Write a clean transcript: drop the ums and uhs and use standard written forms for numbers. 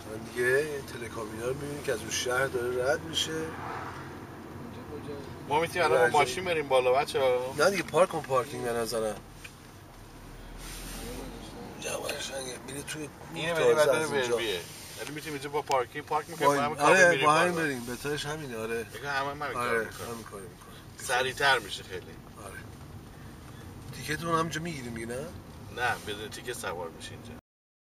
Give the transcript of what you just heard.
من دیگه تلکامینا رو میبینیم که از اون شهر داره رد میشه. ما میتونیم الان با ماشین بریم بالا بچه‌ها. نه دیگه پارک کن، پارکینگ به نظرم جواب قشنگه. میره توی اینه بریم بعد بریم وربیه. یعنی میتونیم اینجا با پارکینگ پارک می‌کنیم با همین کافه میریم. با همین بریم. بهترش همینه. آره. دیگه همین کار می‌کنیم. همین کارو می‌کنیم. سریع‌تر میشه خیلی. آره. تیکتون همینجا میگیریم دیگه نه؟ نه بدون تیکت سوار میشین اینجا.